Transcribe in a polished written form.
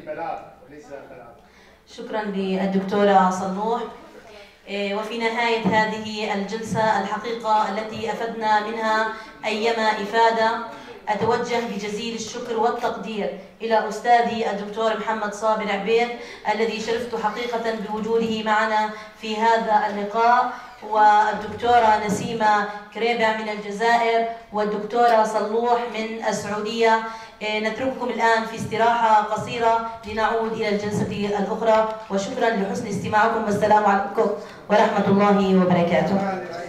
بلاغ وليس بلاغ. شكرا للدكتورة صلوح. وفي نهاية هذه الجلسة الحقيقة التي أفدنا منها أيما إفادة، أتوجه بجزيل الشكر والتقدير إلى أستاذي الدكتور محمد صابر عبيد الذي شرفت حقيقة بوجوده معنا في هذا اللقاء، والدكتورة نسيمة كريبة من الجزائر، والدكتورة صلوح من السعودية. نترككم الآن في استراحة قصيرة لنعود إلى الجلسة الأخرى، وشكرا لحسن استماعكم، والسلام عليكم ورحمة الله وبركاته.